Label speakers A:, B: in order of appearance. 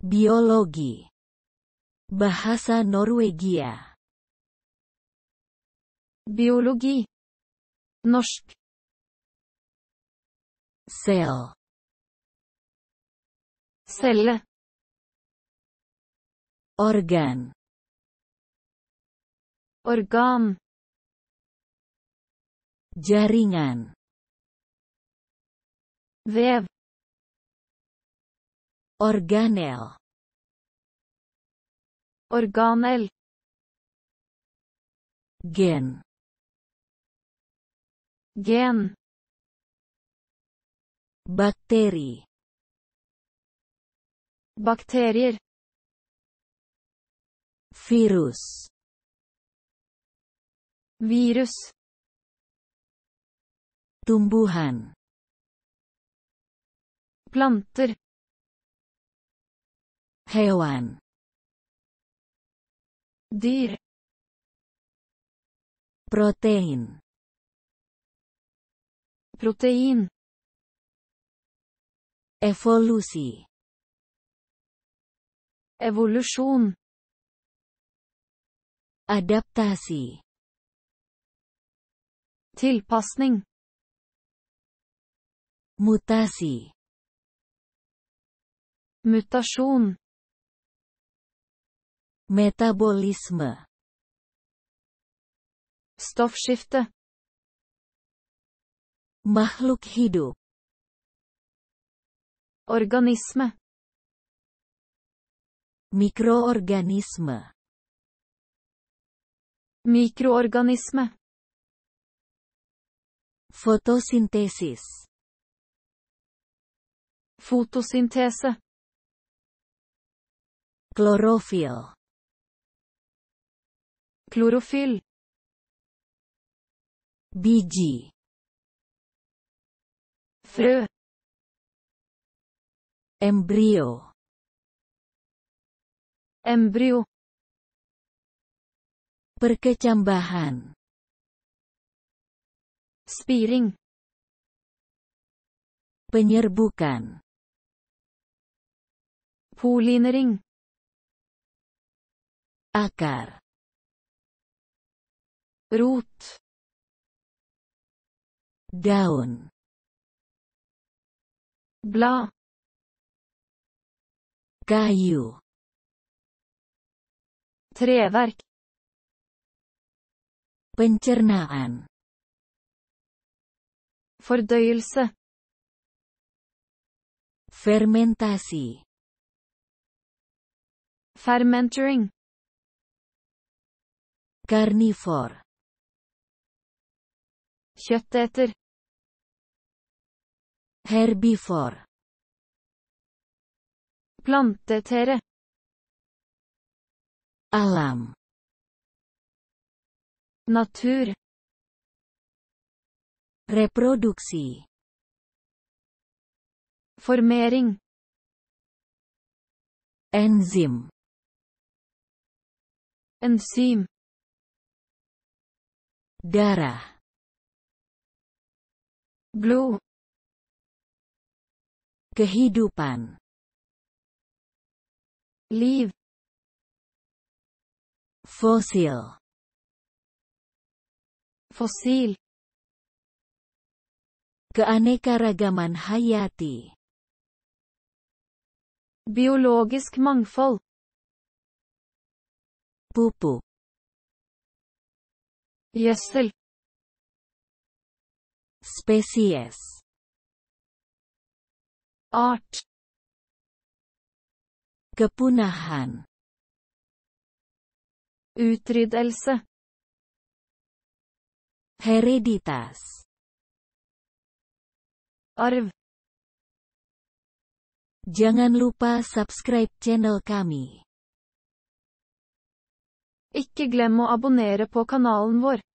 A: Biologi. Bahasa Norwegia.
B: Biologi. Norsk.
A: Cell.
B: Celle.
A: Organ.
B: Organ.
A: Jaringan.
B: Vev.
A: Organel.
B: Organel.
A: Gen.
B: Gen.
A: Bakteri.
B: Bakterier.
A: Virus.
B: Virus.
A: Tumbuhan.
B: Planter.
A: Hewan.
B: Dyr.
A: Protein.
B: Protein.
A: Evolusi.
B: Evolusjon.
A: Adaptasi.
B: Tilpasning.
A: Mutasi.
B: Mutasjon.
A: Metabolisme.
B: Stoffskifte.
A: Makhluk hidup.
B: Organisme.
A: Mikroorganisme.
B: Mikroorganisme.
A: Fotosintesis.
B: Fotosyntese.
A: Klorofil.
B: Klorofyll.
A: Biji.
B: Frø.
A: Embrio.
B: Embryo.
A: Perkecambahan.
B: Spiring.
A: Penyerbukan.
B: Pollinering.
A: Akar.
B: Rot.
A: Daun.
B: Blad.
A: Kayu.
B: Treverk.
A: Pencernaan.
B: Fordøyelse.
A: Fermentasi.
B: Fermentering.
A: Karnivor.
B: Kjøtteter.
A: Herbivor.
B: Plantetere.
A: Alam.
B: Natur.
A: Reproduksi.
B: Formering.
A: Enzim.
B: Enzym.
A: Darah.
B: Blod.
A: Kehidupan.
B: Liv.
A: Fosil.
B: Fossil.
A: Keanekaragaman hayati.
B: Biologisk mangfold.
A: Pupuk.
B: Gjødsel.
A: Spesies.
B: Art.
A: Kepunahan.
B: Utryddelse.
A: Hereditas.
B: Arv.
A: Jangan lupa subscribe channel kami.
B: Ikke glem å abonnere på kanalen vår.